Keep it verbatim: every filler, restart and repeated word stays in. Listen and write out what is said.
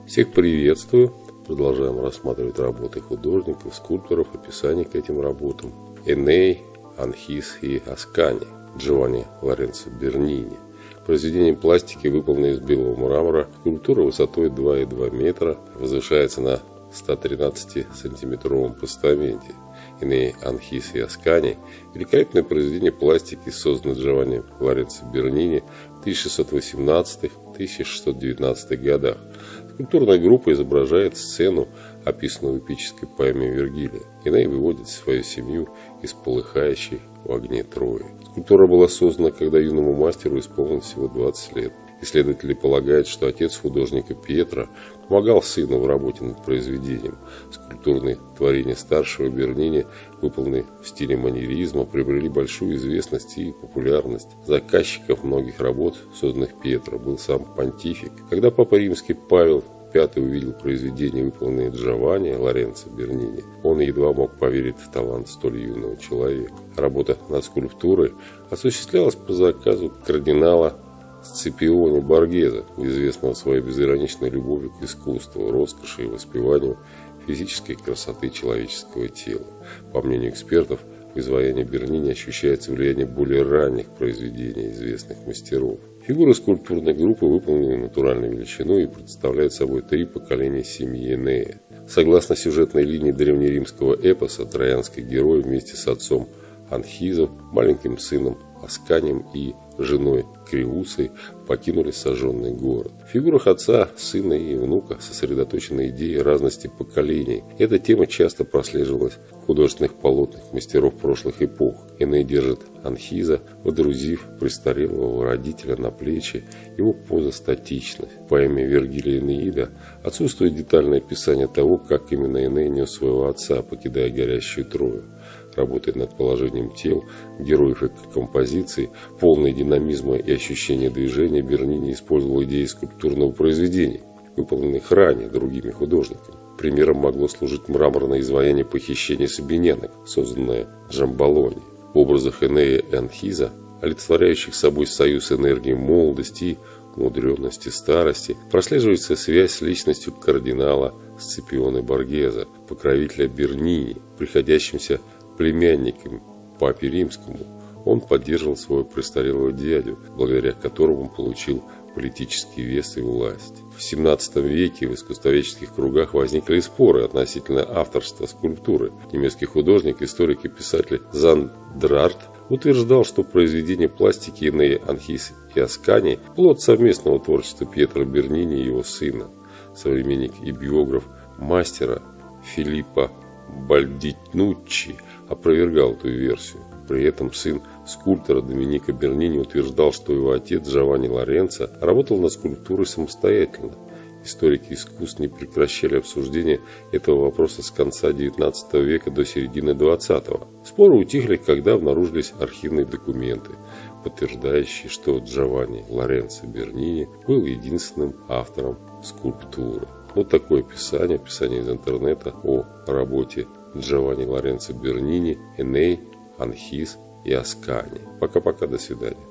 Всех приветствую! Продолжаем рассматривать работы художников, скульпторов, описания к этим работам. Эней, Анхис и Аскани, Джованни Лоренцо Бернини. Произведение пластики, выполненное из белого мрамора. Скульптура высотой два и два метра, возвышается на ста тринадцатисантиметровом постаменте. Эней, Анхис и Аскани – великолепное произведение пластики, созданное Джованни Лоренцо Бернини в тысяча шестьсот восемнадцатых — тысяча шестьсот девятнадцатых годах. Скульптурная группа изображает сцену, описанную в эпической поэме Вергилия. Эней выводит свою семью из полыхающей в огне Трои. Скульптура была создана, когда юному мастеру исполнилось всего двадцать лет. Исследователи полагают, что отец художника Пьетро помогал сыну в работе над произведением. Скульптурные творения старшего Бернини, выполненные в стиле маньеризма, приобрели большую известность и популярность. Заказчиков многих работ, созданных Пьетро, был сам понтифик. Когда Папа Римский Павел Пятый увидел произведение, выполненное Джованни Лоренцо Бернини, он едва мог поверить в талант столь юного человека. Работа над скульптурой осуществлялась по заказу кардинала Сципионе Боргезе, известного своей безграничной любовью к искусству, роскоши и воспеванию физической красоты человеческого тела. По мнению экспертов, в изваянии Бернини ощущается влияние более ранних произведений известных мастеров. Фигуры скульптурной группы выполнены натуральной величиной и представляют собой три поколения семьи Энея. Согласно сюжетной линии древнеримского эпоса, троянский герой вместе с отцом Анхизом, маленьким сыном Асканием и женой Криусой покинули сожженный город. В фигурах отца, сына и внука сосредоточены идеи разности поколений. Эта тема часто прослеживалась в художественных полотнах мастеров прошлых эпох. Эней держит Анхиза, водрузив престарелого родителя на плечи, его поза статична. В поэме Вергилия «Энеида» отсутствует детальное описание того, как именно Эней нес своего отца, покидая горящую Трою. Работая над положением тел, героев и композиций, полной динамизма и ощущения движения, Бернини использовал идеи скульптурного произведения, выполненных ранее другими художниками. Примером могло служить мраморное изваяние похищения сабинянок, созданное Джамбалони. В образах Энея и Анхиза, олицетворяющих собой союз энергии молодости и умудренности старости, прослеживается связь с личностью кардинала Сципионе Боргезе, покровителя Бернини, приходящимся племянником Папе Римскому. Он поддерживал своего престарелого дядю, благодаря которому получил политический вес и власть. В семнадцатом веке в искусствоведческих кругах возникли споры относительно авторства скульптуры. Немецкий художник, историк и писатель Зандрарт утверждал, что произведение пластики Энея, Анхис и Аскани – плод совместного творчества Пьетро Бернини и его сына. Современник и биограф мастера Филиппо Бальдинуччи опровергал эту версию. При этом сын скульптора Доминика Бернини утверждал, что его отец Джованни Лоренцо работал над скульптурой самостоятельно. Историки искусств не прекращали обсуждение этого вопроса с конца девятнадцатого века до середины двадцатого. Споры утихли, когда обнаружились архивные документы, подтверждающие, что Джованни Лоренцо Бернини был единственным автором скульптуры. Вот такое описание, описание из интернета о работе Джованни Лоренцо Бернини, Эней, Анхис и Аскани. Пока-пока, до свидания.